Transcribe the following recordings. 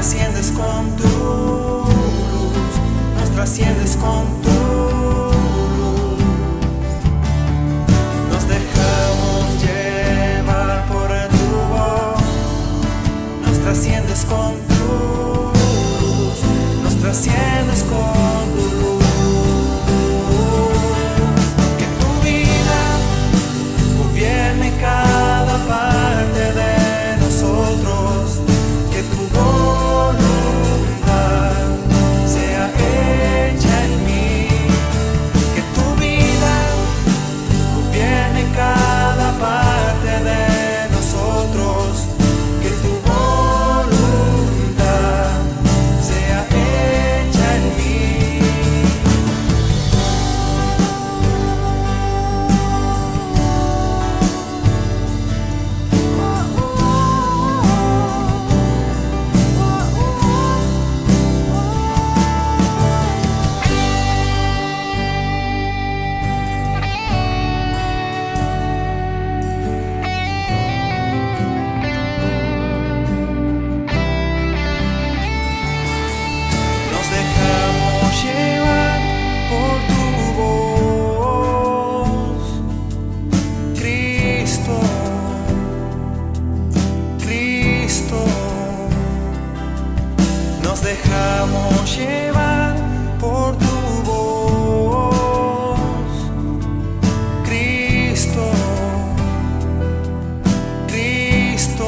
trasciendes con tu luz, nos trasciendes con tu luz. Nos dejamos llevar por tu voz, nos trasciendes con tu luz, nos trasciendes con tu luz. Que tu vida gobierne cada parte de nosotros, que tu voluntad sea hecha en mí, que tu vida gobierne cada parte de nosotros, que tu voluntad sea hecha en mí. Nos dejamos llevar por tu voz, Cristo, Cristo. Nos dejamos llevar por tu voz, Cristo, Cristo.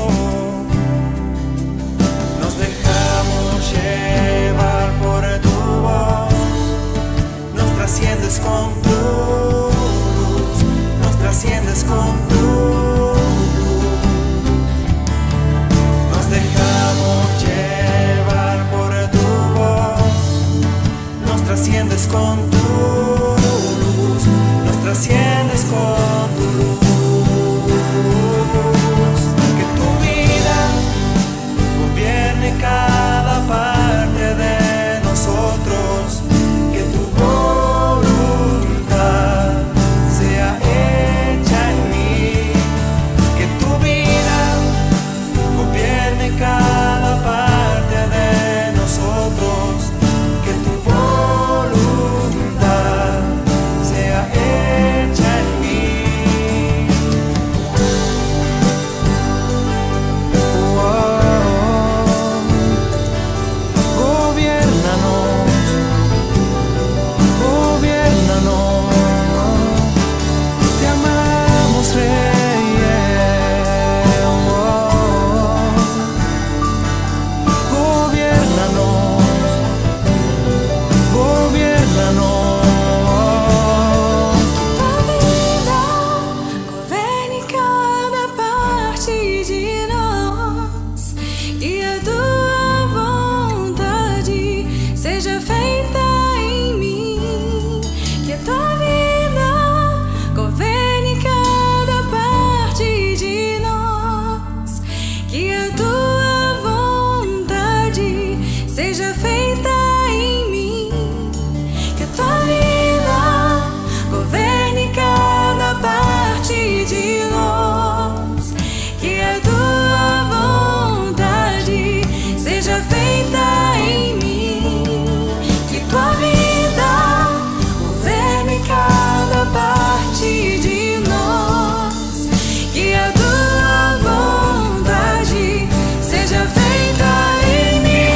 Nos dejamos llevar por tu voz, nos trasciendes con tu luz, nos trasciendes con tu luz. Nos dejamos llevar por tu voz, nos trasciendes con tu luz, nos trasciendes con tu luz. Que tu vida gobierne cada parte de nosotros, que tu voluntad sea hecha en mí, que tu vida gobierne cada parte de nosotros, que tu voluntad sea hecha en mí. Te amamos, Rey. Gobiérnanos. Governe cada parte de nós, e a tua vontade seja feita em mim. Que a tua vida governe cada parte de nós, que a tua vontade seja feita em mim. Que a tua vida governe cada parte de nós, que a tua vontade seja feita em mim. Que tua vida governe cada parte de nós, que a tua vontade seja feita em mim.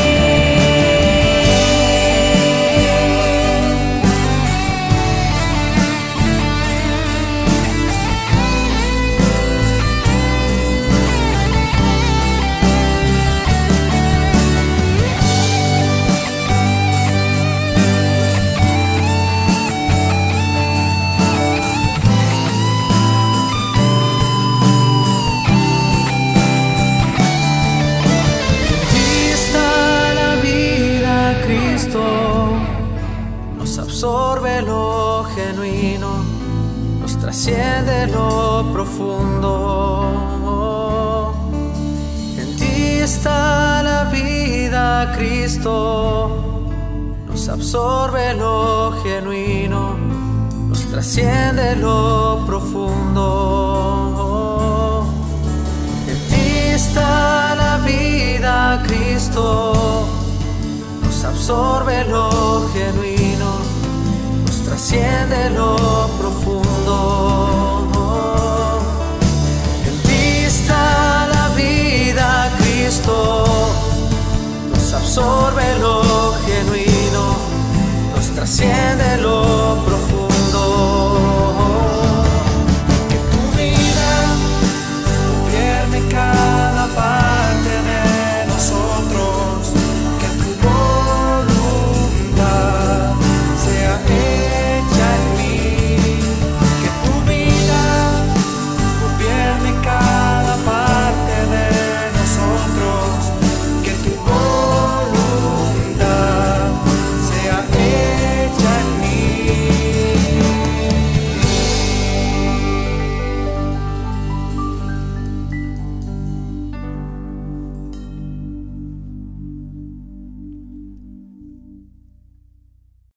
Nos absorbe lo genuino, nos trasciende lo profundo. En ti está la vida, Cristo. Nos absorbe lo genuino, nos trasciende lo profundo. En ti está la vida. vida, Cristo nos absorbe lo genuino, nos trasciende lo profundo. En ti está la vida, Cristo nos absorbe lo genuino, nos trasciende lo